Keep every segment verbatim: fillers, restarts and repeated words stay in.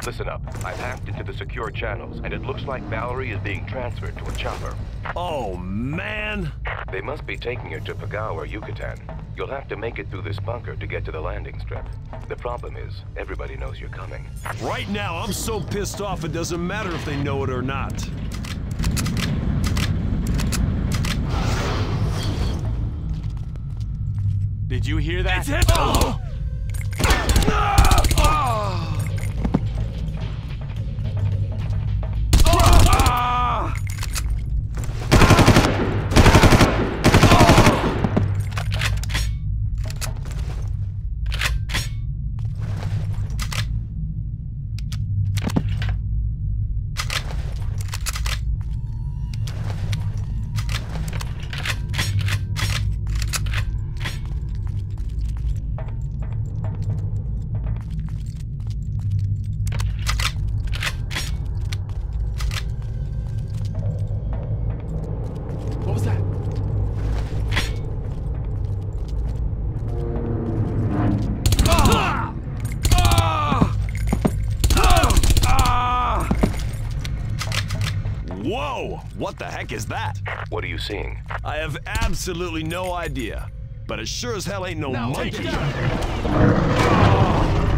Listen up. I've hacked into the secure channels, and it looks like Valerie is being transferred to a chopper. Oh, man! They must be taking her to Pagao or Yucatan. You'll have to make it through this bunker to get to the landing strip. The problem is, everybody knows you're coming. Right now, I'm so pissed off it doesn't matter if they know it or not. Did you hear that? It's hit! Oh! What was that? Whoa! What the heck is that? What are you seeing? I have absolutely no idea, but it sure as hell ain't no Now, monkey. take it down.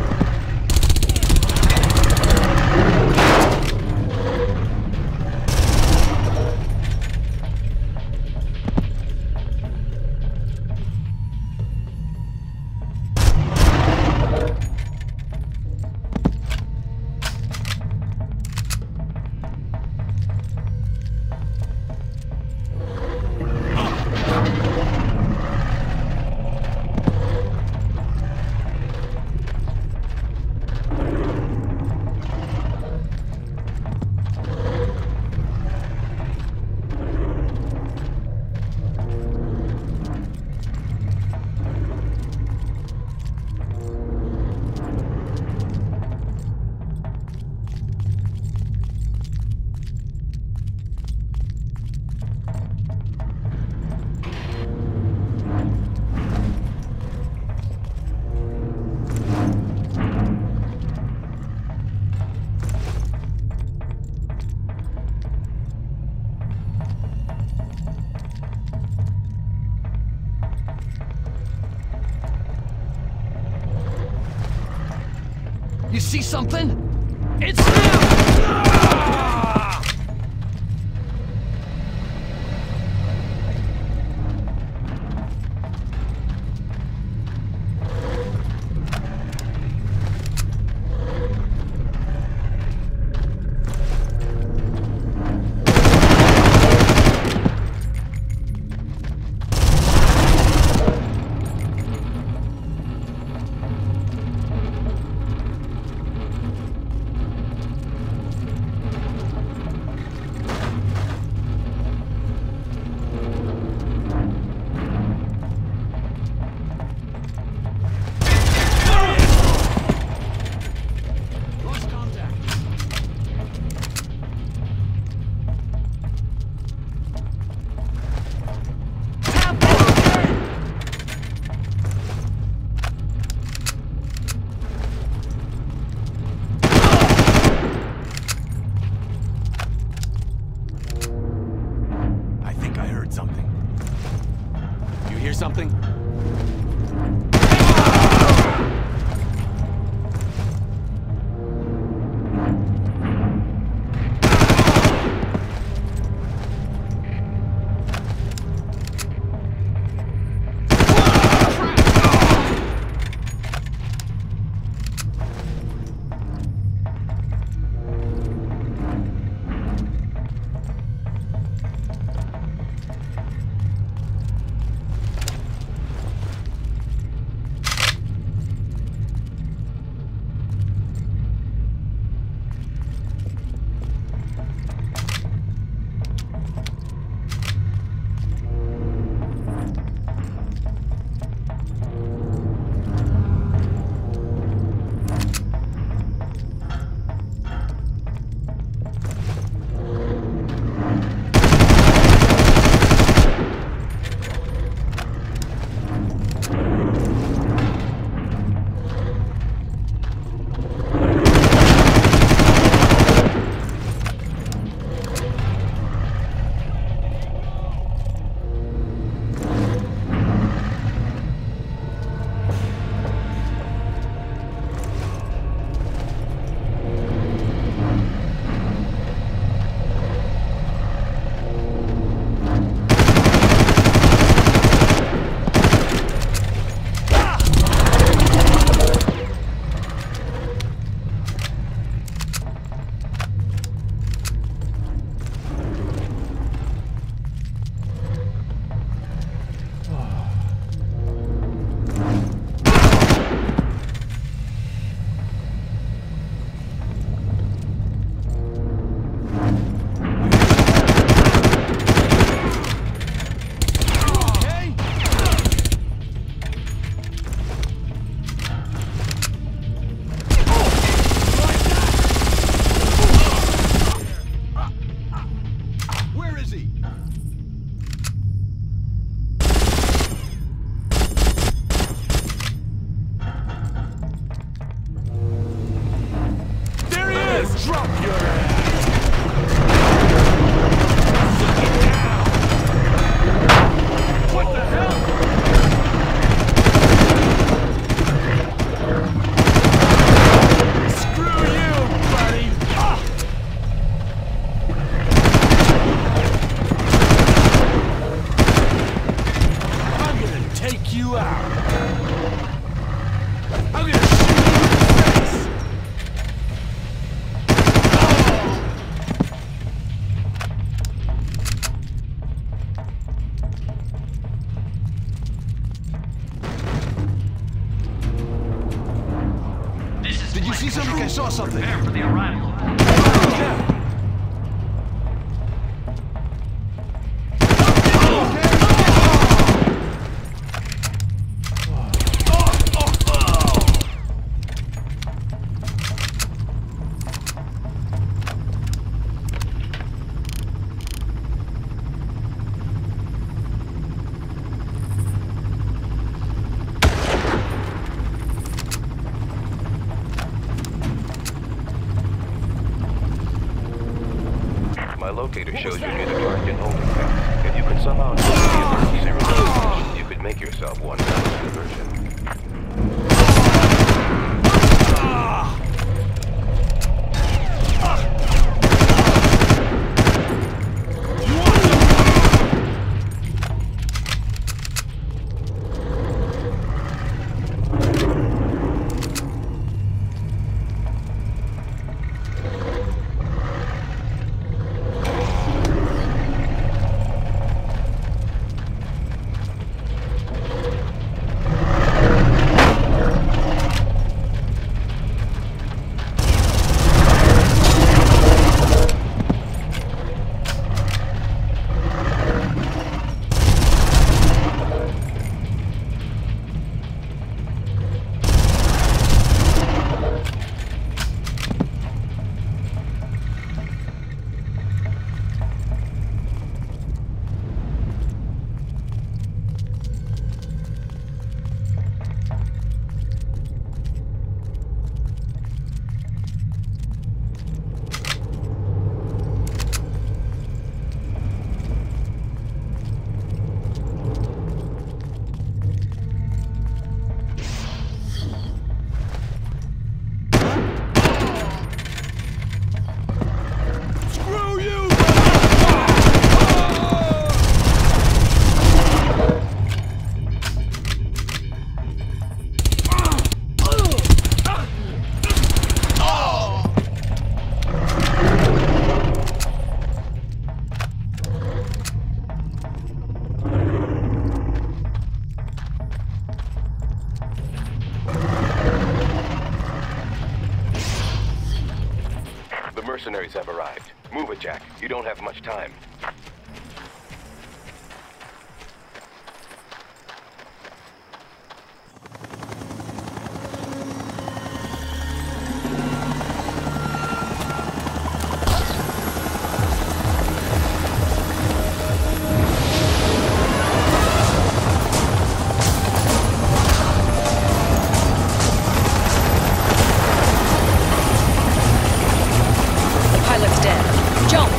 You see something? It's him! Something? Let's drop your ass! What the hell? Screw you, buddy! Ah! I'm gonna take you out. I'm gonna shoot you in the face. Did you see something? I saw something. Prepare for the arrival. Yeah. My locator shows you near the Tarkin holding tank. If you can somehow get the emergency relief, you could make yourself one thousand diversion. The mercenaries have arrived. Move it, Jack. You don't have much time. Pilot's dead. Jump!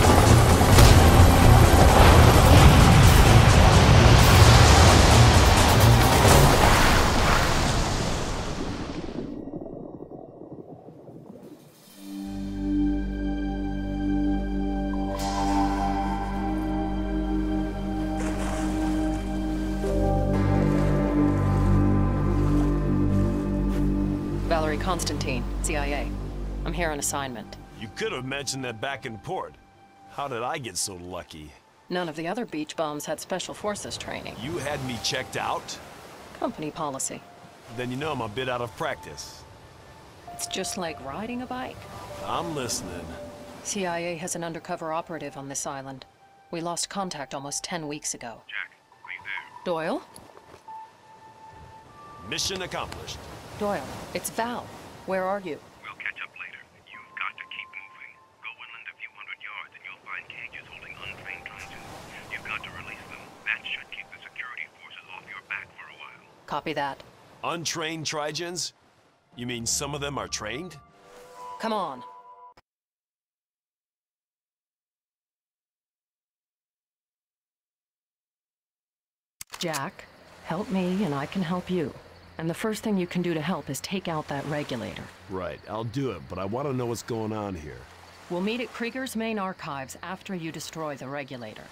Valerie Constantine, C I A. I'm here on assignment. You could have mentioned that back in port. How did I get so lucky? None of the other beach bombs had special forces training. You had me checked out? Company policy. Then you know I'm a bit out of practice. It's just like riding a bike. I'm listening. C I A has an undercover operative on this island. We lost contact almost ten weeks ago. Jack, please there. Doyle? Mission accomplished. Doyle, it's Val. Where are you? We'll catch up later. You've got to keep moving. Go inland a few hundred yards and you'll find cages holding untrained Trojans. You've got to release them. That should keep the security forces off your back for a while. Copy that. Untrained Trigens? You mean some of them are trained? Come on. Jack, help me and I can help you. And the first thing you can do to help is take out that regulator. Right, I'll do it, but I want to know what's going on here. We'll meet at Krieger's main archives after you destroy the regulator.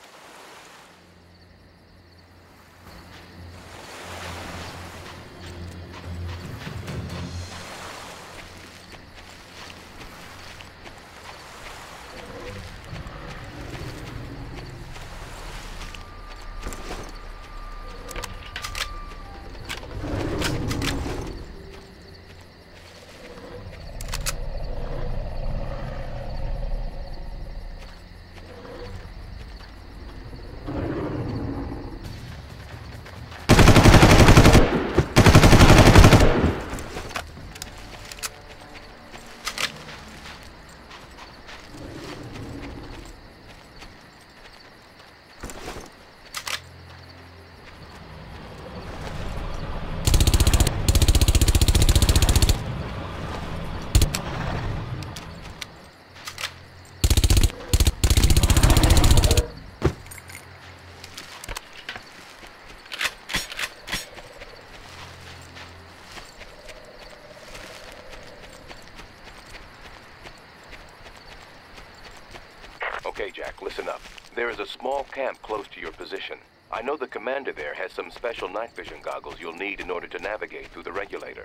Okay, Jack, listen up. There is a small camp close to your position. I know the commander there has some special night vision goggles you'll need in order to navigate through the regulator.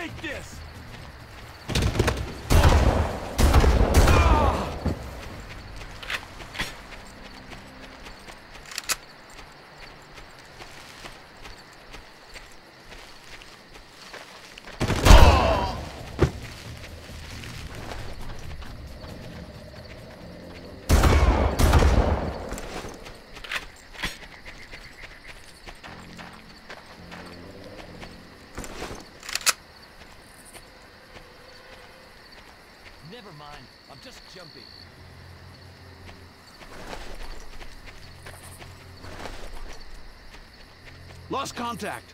Take this! Never mind. I'm just jumping. Lost contact.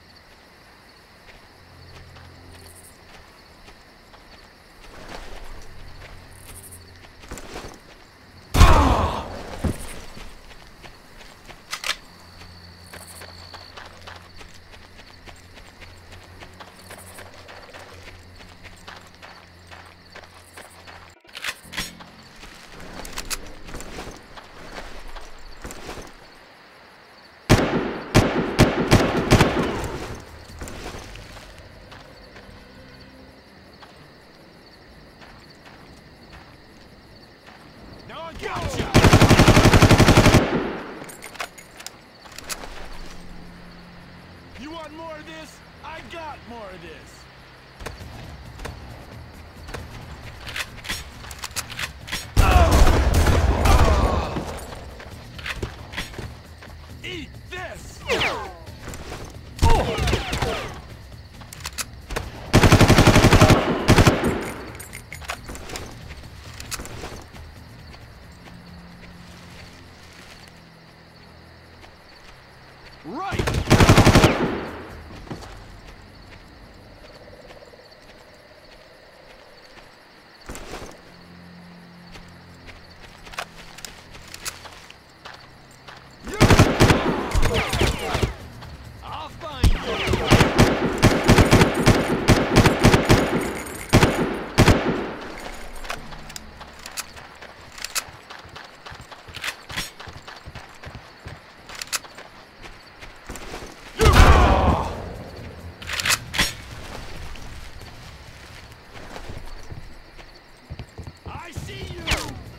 Gotcha! You want more of this? I got more of this. Eat this! Right! I'll find you! I see you!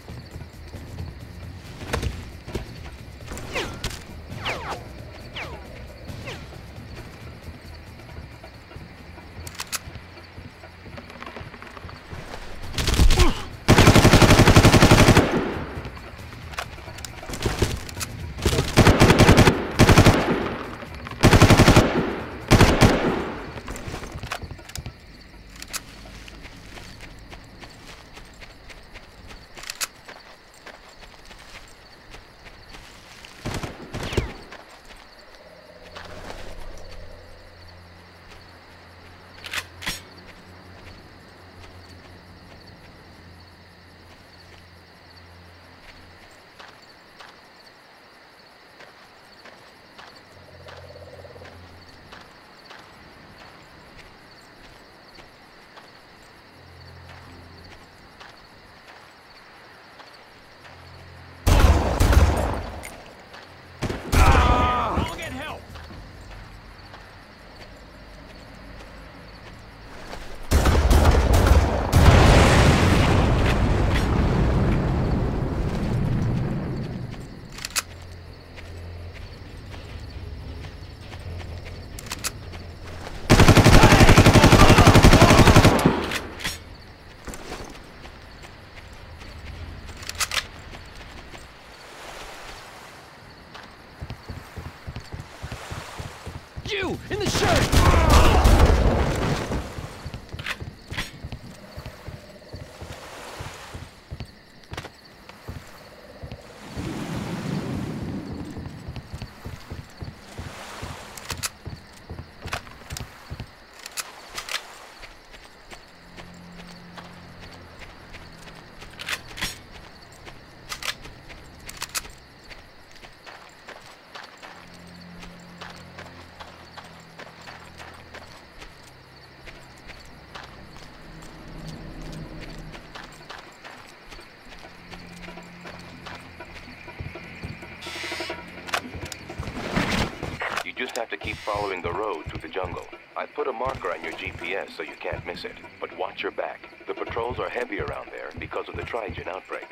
I'll get help! You! In the shirt! You just have to keep following the road through the jungle. I put a marker on your G P S so you can't miss it, but watch your back. The patrols are heavy around there because of the Trigen outbreak.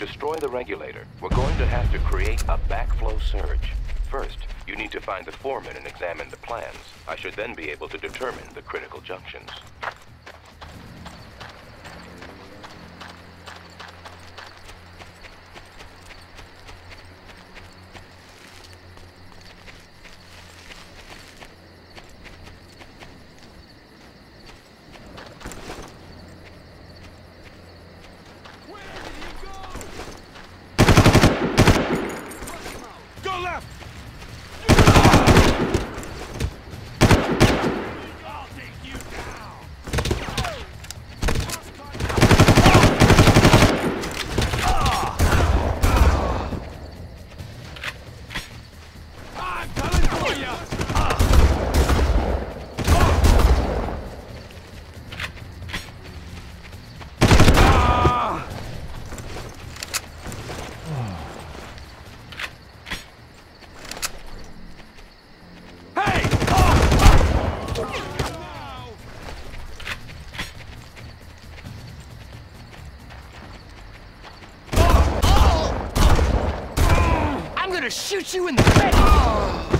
destroy the regulator, we're going to have to create a backflow surge. First, you need to find the foreman and examine the plans. I should then be able to determine the critical junctions. Go left! I'll take you down! I'm coming for you! I'm gonna shoot you in the face!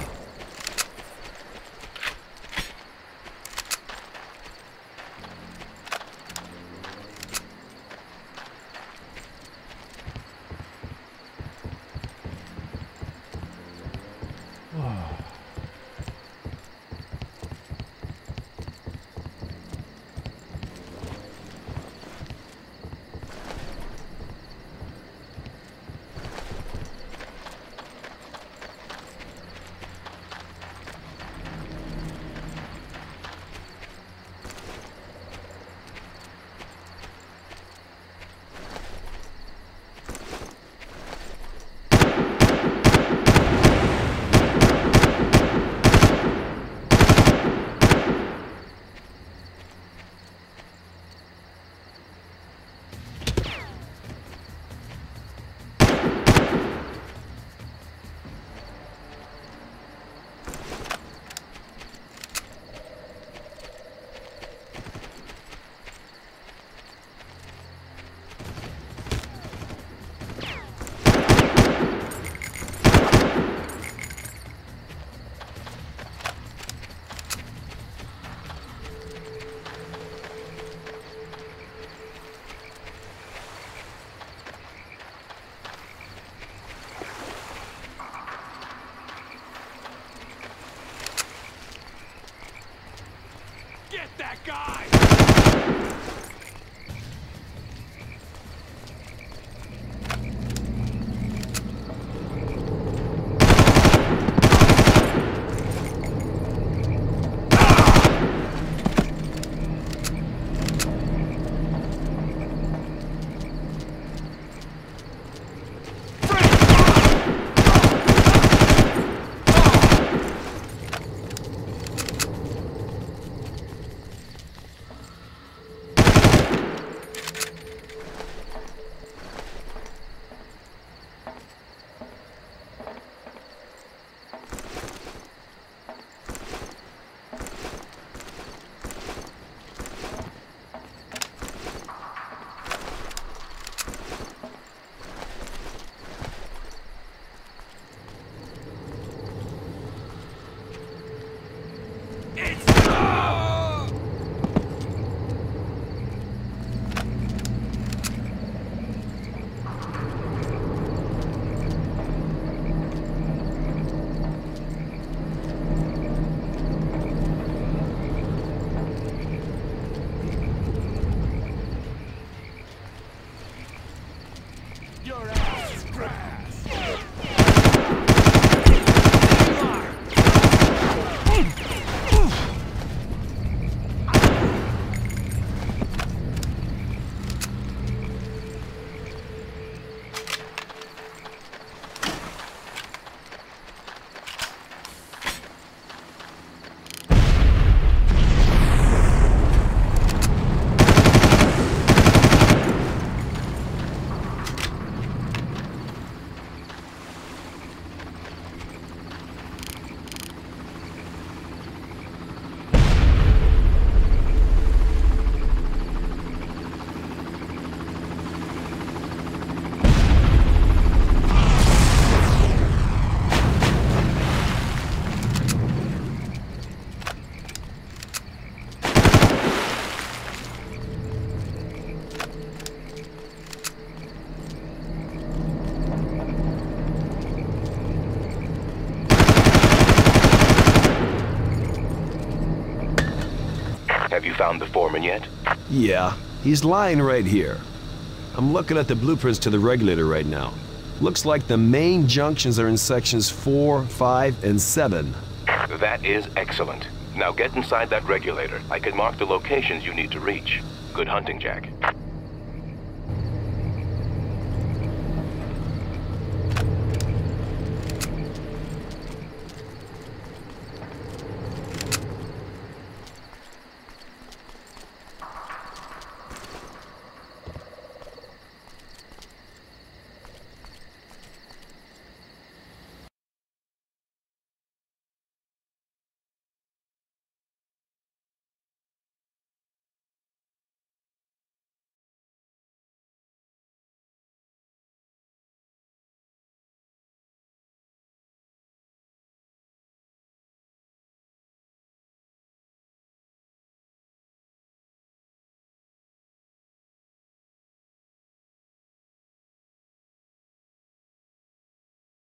Get that guy! Have you found the foreman yet? Yeah, he's lying right here. I'm looking at the blueprints to the regulator right now. Looks like the main junctions are in sections four, five, and seven. That is excellent. Now get inside that regulator. I can mark the locations you need to reach. Good hunting, Jack.